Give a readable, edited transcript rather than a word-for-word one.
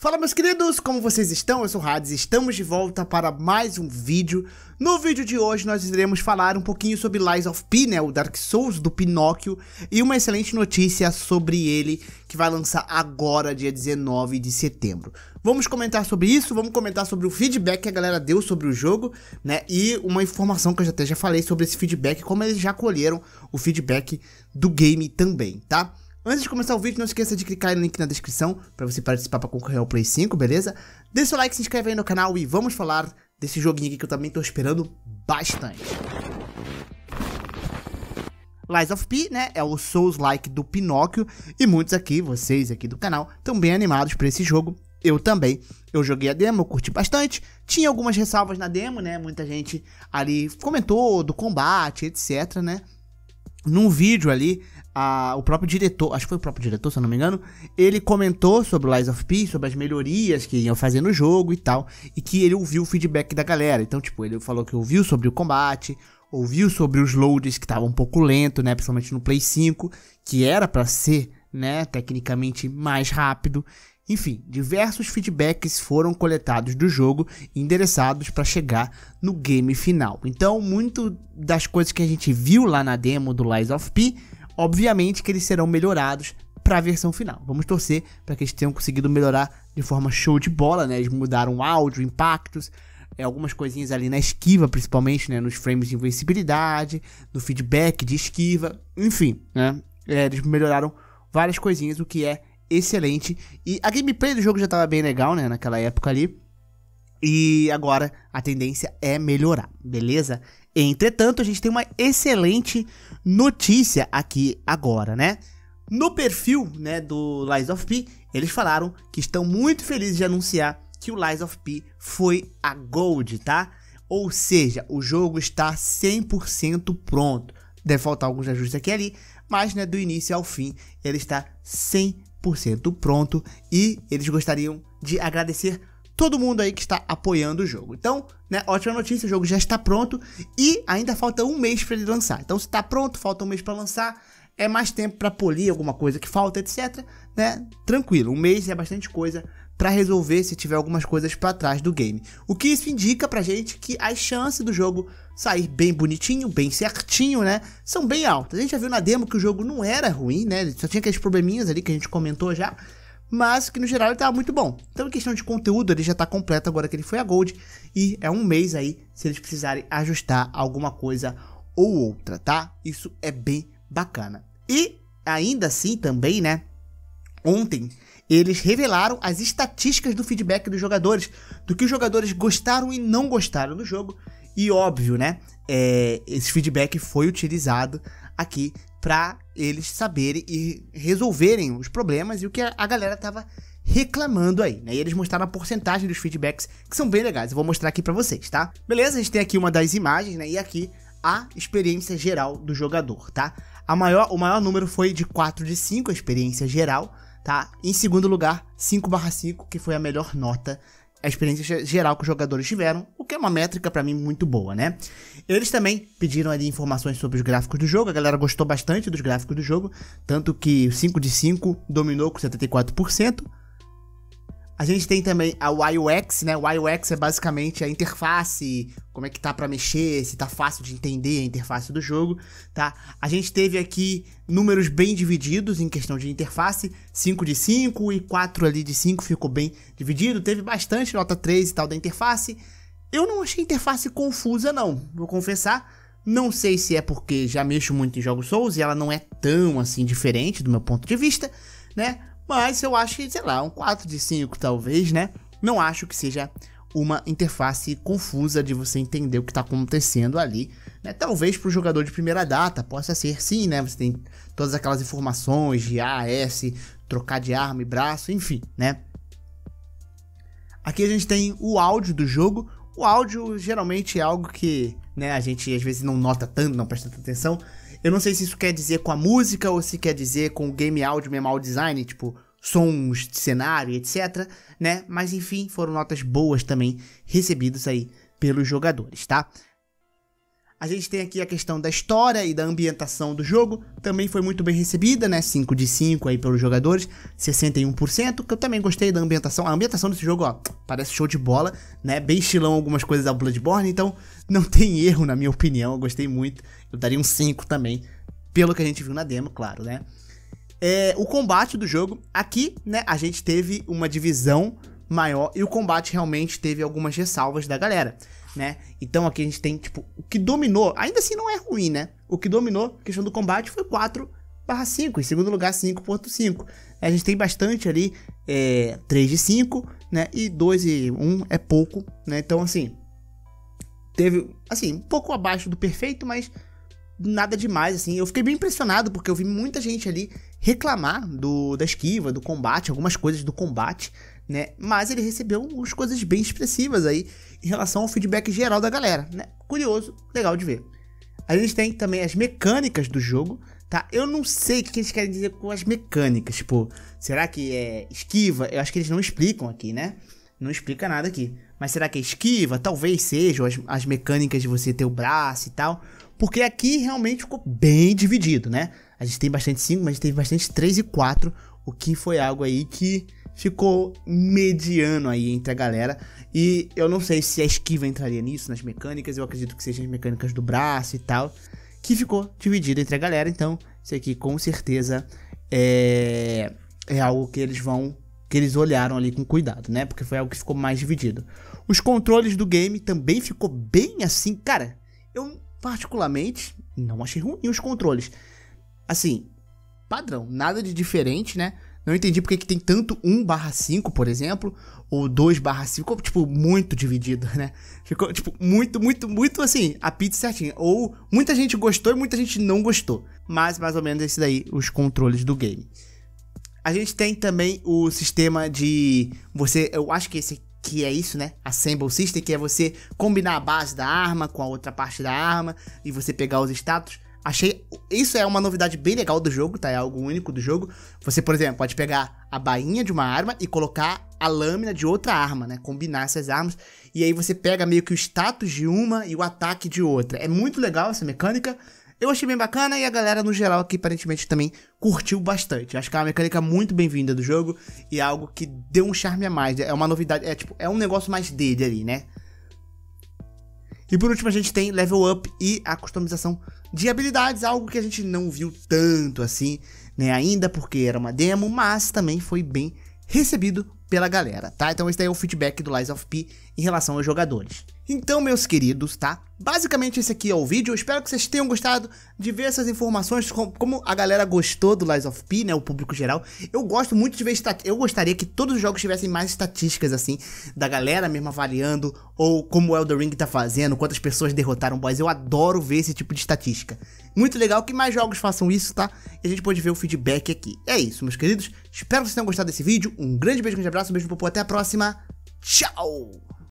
Fala, meus queridos, como vocês estão? Eu sou o Hades e estamos de volta para mais um vídeo. No vídeo de hoje nós iremos falar um pouquinho sobre Lies of P, né, o Dark Souls do Pinóquio, e uma excelente notícia sobre ele que vai lançar agora, dia 19 de setembro. Vamos comentar sobre isso, vamos comentar sobre o feedback que a galera deu sobre o jogo, né, e uma informação que eu até já falei sobre esse feedback, como eles já colheram o feedback do game também, tá? Antes de começar o vídeo, não esqueça de clicar no link na descrição para você participar para concorrer ao Play 5, beleza? Deixa seu like, se inscreve aí no canal e vamos falar desse joguinho aqui que eu também tô esperando bastante. Lies of P, né, é o Souls-like do Pinóquio e muitos aqui, vocês aqui do canal, estão bem animados por esse jogo. Eu também. Eu joguei a demo, eu curti bastante. Tinha algumas ressalvas na demo, né, muita gente ali comentou do combate, etc, né. Num vídeo ali, o próprio diretor, acho que foi o próprio diretor, se eu não me engano, ele comentou sobre o Lies of P, sobre as melhorias que iam fazer no jogo e tal, e que ele ouviu o feedback da galera. Então, tipo, ele falou que ouviu sobre o combate, ouviu sobre os loads que estavam um pouco lento, né, principalmente no Play 5, que era pra ser, né, tecnicamente mais rápido. Enfim, diversos feedbacks foram coletados do jogo e endereçados para chegar no game final. Então, muito das coisas que a gente viu lá na demo do Lies of P, obviamente que eles serão melhorados para a versão final. Vamos torcer para que eles tenham conseguido melhorar de forma show de bola, né? Eles mudaram o áudio, impactos, algumas coisinhas ali na esquiva, principalmente, né? Nos frames de invencibilidade, no feedback de esquiva, enfim, né? Eles melhoraram várias coisinhas, o que é excelente. E a gameplay do jogo já estava bem legal, né, naquela época ali. E agora a tendência é melhorar, beleza? Entretanto, a gente tem uma excelente notícia aqui agora, né? No perfil, né, do Lies of P, eles falaram que estão muito felizes de anunciar que o Lies of P foi a Gold, tá? Ou seja, o jogo está 100% pronto. Deve faltar alguns ajustes aqui e ali, mas, né, do início ao fim, ele está 100% pronto e eles gostariam de agradecer todo mundo aí que está apoiando o jogo. Então, né, ótima notícia, o jogo já está pronto e ainda falta um mês para ele lançar. Então, se está pronto, falta um mês para lançar, é mais tempo para polir alguma coisa que falta, etc, né? Tranquilo, um mês é bastante coisa para resolver se tiver algumas coisas para trás do game. O que isso indica pra gente que as chances do jogo sair bem bonitinho, bem certinho, né, são bem altas. A gente já viu na demo que o jogo não era ruim, né, só tinha aqueles probleminhas ali que a gente comentou já, mas que no geral ele tava muito bom. Então, em questão de conteúdo, ele já tá completo agora que ele foi a Gold, e é um mês aí se eles precisarem ajustar alguma coisa ou outra, tá? Isso é bem bacana. E ainda assim também, né, ontem eles revelaram as estatísticas do feedback dos jogadores, do que os jogadores gostaram e não gostaram do jogo. E óbvio, né, esse feedback foi utilizado aqui para eles saberem e resolverem os problemas e o que a galera tava reclamando aí, né? E eles mostraram a porcentagem dos feedbacks, que são bem legais. Eu vou mostrar aqui para vocês, tá? Beleza, a gente tem aqui uma das imagens, né, e aqui a experiência geral do jogador, tá? O maior número foi de 4 de 5, a experiência geral, tá? Em segundo lugar, 5/5, que foi a melhor nota, a experiência geral que os jogadores tiveram, o que é uma métrica pra mim muito boa, né? Eles também pediram ali informações sobre os gráficos do jogo, a galera gostou bastante dos gráficos do jogo, tanto que 5 de 5 dominou com 74%. A gente tem também a UX, né? O UX é basicamente a interface, como é que tá pra mexer, se tá fácil de entender a interface do jogo, tá? A gente teve aqui números bem divididos em questão de interface, 5 de 5 e 4 ali de 5 ficou bem dividido, teve bastante nota 3 e tal da interface. Eu não achei a interface confusa não, vou confessar, não sei se é porque já mexo muito em jogos Souls e ela não é tão assim diferente do meu ponto de vista, né? Mas eu acho que, sei lá, um 4 de 5 talvez, né? Não acho que seja uma interface confusa de você entender o que está acontecendo ali, né? Talvez para o jogador de primeira data possa ser sim, né? Você tem todas aquelas informações de A, S, trocar de arma e braço, enfim, né? Aqui a gente tem o áudio do jogo. O áudio geralmente é algo que, né, a gente às vezes não nota tanto, não presta tanta atenção. Eu não sei se isso quer dizer com a música ou se quer dizer com o game áudio mesmo, audio design, tipo sons de cenário, etc, né? Mas enfim, foram notas boas também recebidas aí pelos jogadores, tá? A gente tem aqui a questão da história e da ambientação do jogo, também foi muito bem recebida, né, 5 de 5 aí pelos jogadores, 61%, que eu também gostei da ambientação. A ambientação desse jogo, ó, parece show de bola, né, bem estilão algumas coisas da Bloodborne, então não tem erro na minha opinião, eu gostei muito, eu daria um 5 também, pelo que a gente viu na demo, claro, né. O combate do jogo, aqui, né, a gente teve uma divisão maior e o combate realmente teve algumas ressalvas da galera, né? Então aqui a gente tem, tipo, o que dominou, ainda assim não é ruim, né? O que dominou, a questão do combate, foi 4/5, em segundo lugar 5.5. A gente tem bastante ali, 3 de 5, né? E 2 e 1 é pouco, né? Então assim, teve, assim, um pouco abaixo do perfeito, mas nada demais, assim. Eu fiquei bem impressionado porque eu vi muita gente ali reclamar da esquiva, do combate, algumas coisas do combate, né? Mas ele recebeu umas coisas bem expressivas aí em relação ao feedback geral da galera, né? Curioso, legal de ver. A gente tem também as mecânicas do jogo, tá? Eu não sei o que eles querem dizer com as mecânicas, tipo, será que é esquiva? Eu acho que eles não explicam aqui, né? Não explica nada aqui. Mas será que é esquiva? Talvez sejam as mecânicas de você ter o braço e tal. Porque aqui realmente ficou bem dividido, né? A gente tem bastante 5, mas a gente teve bastante 3 e 4, o que foi algo aí que ficou mediano aí entre a galera. E eu não sei se a esquiva entraria nisso, nas mecânicas. Eu acredito que sejam as mecânicas do braço e tal, que ficou dividido entre a galera. Então, isso aqui com certeza é algo que eles olharam ali com cuidado, né? Porque foi algo que ficou mais dividido. Os controles do game também ficou bem assim. Cara, eu particularmente não achei ruim os controles. Assim, padrão, nada de diferente, né? Não entendi porque que tem tanto 1/5, por exemplo, ou 2/5, ficou, tipo, muito dividido, né? Ficou, tipo, muito, assim, a pizza certinha. Ou muita gente gostou e muita gente não gostou. Mas, mais ou menos, esse daí, os controles do game. A gente tem também o sistema de eu acho que esse aqui é isso, né? Assemble System, que é você combinar a base da arma com a outra parte da arma e você pegar os status. Isso é uma novidade bem legal do jogo, tá? É algo único do jogo. Você, por exemplo, pode pegar a bainha de uma arma e colocar a lâmina de outra arma, né? Combinar essas armas. E aí você pega meio que o status de uma e o ataque de outra. É muito legal essa mecânica. Eu achei bem bacana e a galera, no geral, aqui, aparentemente, também curtiu bastante. Acho que é uma mecânica muito bem-vinda do jogo e é algo que deu um charme a mais. É uma novidade, é um negócio mais dele ali, né? E por último a gente tem level up e a customização de habilidades, algo que a gente não viu tanto assim, né, ainda porque era uma demo, mas também foi bem recebido pela galera, tá? Então esse daí é o feedback do Lies of P em relação aos jogadores. Então, meus queridos, tá? Basicamente esse aqui é o vídeo, eu espero que vocês tenham gostado de ver essas informações, como a galera gostou do Lies of P, né, o público geral. Eu gosto muito de ver eu gostaria que todos os jogos tivessem mais estatísticas, assim, da galera mesmo avaliando, ou como o Elden Ring tá fazendo, quantas pessoas derrotaram boss. Eu adoro ver esse tipo de estatística. Muito legal que mais jogos façam isso, tá? E a gente pode ver o feedback aqui. É isso, meus queridos, espero que vocês tenham gostado desse vídeo, um grande beijo, um grande abraço, um beijo pro povo, até a próxima, tchau!